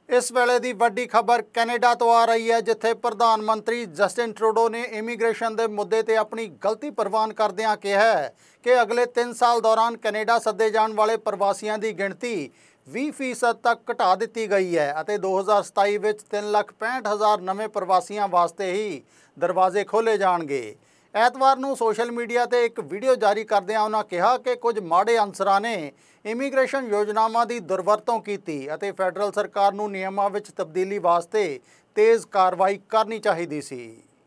इस वेले की वड्डी खबर कैनेडा तो आ रही है, जिथे प्रधानमंत्री जस्टिन ट्रूडो ने इमीग्रेशन के मुद्दे ते अपनी गलती प्रवान करदियां कहा है कि अगले 3 साल दौरान कैनेडा सद्दे जाने वाले प्रवासियों की गिणती 20% तक घटा दी गई है और 2027 में 3,65,000 नवे प्रवासियों वास्ते ही दरवाजे खोले जाएंगे। ਐਤਵਾਰ ਨੂੰ सोशल मीडिया ਤੇ एक वीडियो जारी करदिਆਂ उन्होंने कहा कि कुछ माड़े अंसरां ने इमीग्रेशन योजनावां की दुरवरतों की ਅਤੇ फैडरल सरकार ਨੂੰ नियमां ਵਿੱਚ तब्दीली वास्ते तेज़ कार्रवाई करनी चाहिए सी।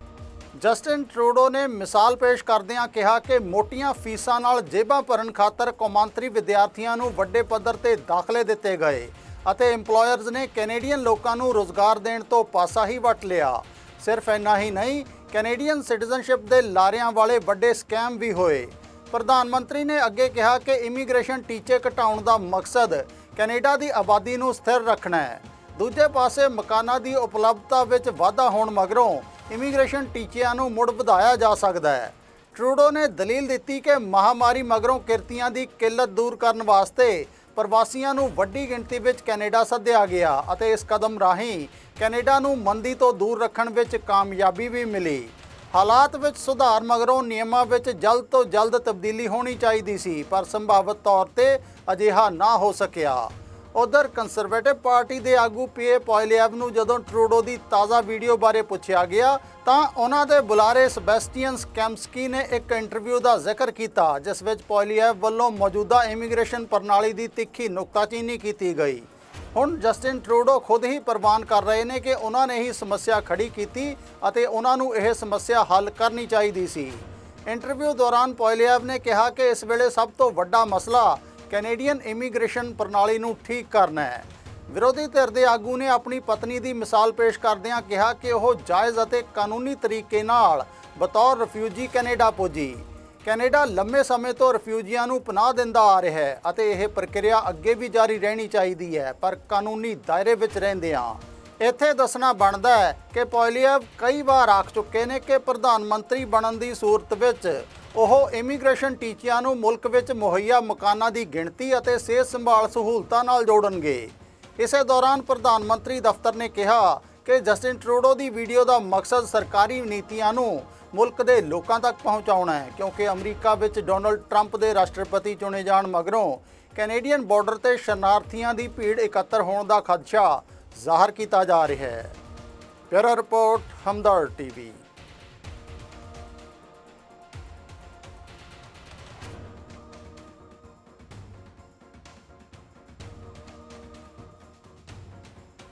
जस्टिन ट्रूडो ने मिसाल पेश करदिਆਂ कहा कि मोटियां फीसां नाल जेबां भरन खातर कौमांतरी विद्यार्थियों ਨੂੰ ਵੱਡੇ पੱਧਰ ਤੇ दाखले दिते गए ਅਤੇ एम्पलॉयर्स ने कैनेडियन लोगों ਨੂੰ रोज़गार देण तो पासा ही वट लिया। सिर्फ इन्ना ही नहीं, कैनेडियन सिटीजनशिप के लारियां वाले बड़े स्कैम भी होए। प्रधानमंत्री ने अगे कहा कि इमीग्रेशन टीचे घटाउण दा मकसद कैनेडा की आबादी नूं स्थिर रखना है। दूजे पासे मकानां की उपलब्धता विच वाधा होण मगरों इमीग्रेशन टीचिਆਂ ਨੂੰ मुड़ ਵਧਾਇਆ जा सकता है। ट्रूडो ने दलील दी कि महामारी मगरों किरतियां की किल्लत दूर करने वास्ते प्रवासियों ਨੂੰ ਵੱਡੀ ਗਿਣਤੀ ਵਿੱਚ ਕੈਨੇਡਾ ਸੱਦਿਆ ਗਿਆ ਅਤੇ इस कदम ਰਾਹੀਂ ਕੈਨੇਡਾ ਨੂੰ ਮੰਦੀ ਤੋਂ दूर ਰੱਖਣ ਵਿੱਚ ਕਾਮਯਾਬੀ भी मिली। हालात ਵਿੱਚ ਸੁਧਾਰ ਮਗਰੋਂ ਨਿਯਮਾਂ ਵਿੱਚ जल्द तो जल्द तब्दीली होनी चाहिए सी, पर संभावित तौर ਤੇ ਅਜਿਹਾ ਨਾ ਹੋ ਸਕਿਆ। उधर कंसरवेटिव पार्टी के आगू पीए पॉयलिएव ਨੂੰ ਜਦੋਂ ट्रूडो की ताज़ा वीडियो बारे पूछा गया ਤਾਂ ਉਹਨਾਂ ਦੇ ਬੁਲਾਰੇ ਸੈਬੈਸਟੀਅਨ ਸਕੈਮਸਕੀ ने एक इंटरव्यू का जिक्र किया, जिस विच पॉयलिएव वालों मौजूदा इमीग्रेशन प्रणाली की तिखी नुकताचीनी की गई। हुण जस्टिन ट्रूडो खुद ही प्रवान कर रहे हैं कि उन्होंने ही समस्या खड़ी की और उन्होंने यह समस्या हल करनी चाहिए सी। इंटरव्यू दौरान पॉयलिएव ने कहा कि इस वेले सब तो वड्डा मसला कैनेडियन इमीग्रेशन प्रणाली नूं ठीक करना है। विरोधी धिर के आगू ने अपनी पत्नी की मिसाल पेश करदिਆਂ कहा कि वह जायज़ और कानूनी तरीके नाल बतौर रिफ्यूजी कैनेडा पुजी। कैनेडा लंबे समय तो रिफ्यूजियों को पनाह दिंदा आ रहा है और यह प्रक्रिया अगे भी जारी रहनी चाहिए है, पर कानूनी दायरे विच रहिंदिआं। इत्थे दसना बनता है कि पॉयलिएव कई बार आख चुके हैं कि प्रधानमंत्री बनने की सूरत विच ਉਹ ਇਮੀਗ੍ਰੇਸ਼ਨ ਟੀਚਿਆਂ ਨੂੰ ਮੁਲਕ ਵਿੱਚ ਮੁਹੱਈਆ ਮਕਾਨਾਂ ਦੀ ਗਿਣਤੀ ਅਤੇ ਸਿਹਤ ਸੰਭਾਲ ਸਹੂਲਤਾਂ ਨਾਲ ਜੋੜਨਗੇ। ਇਸੇ ਦੌਰਾਨ ਪ੍ਰਧਾਨ ਮੰਤਰੀ ਦਫ਼ਤਰ ਨੇ ਕਿਹਾ ਕਿ ਜਸਟਿਨ ਟਰੂਡੋ ਦੀ ਵੀਡੀਓ ਦਾ ਮਕਸਦ ਸਰਕਾਰੀ ਨੀਤੀਆਂ ਨੂੰ ਮੁਲਕ ਦੇ ਲੋਕਾਂ ਤੱਕ ਪਹੁੰਚਾਉਣਾ ਹੈ, ਕਿਉਂਕਿ ਅਮਰੀਕਾ ਵਿੱਚ ਡੋਨਲਡ ਟਰੰਪ ਦੇ ਰਾਸ਼ਟਰਪਤੀ ਚੁਣੇ ਜਾਣ ਮਗਰੋਂ ਕੈਨੇਡੀਅਨ ਬਾਰਡਰ ਤੇ ਸ਼ਰਨਾਰਥੀਆਂ ਦੀ ਭੀੜ ਇਕੱਤਰ ਹੋਣ ਦਾ ਖਦਸ਼ਾ ਜ਼ਾਹਰ ਕੀਤਾ ਜਾ ਰਿਹਾ ਹੈ। Bureau report, Hamdard TV।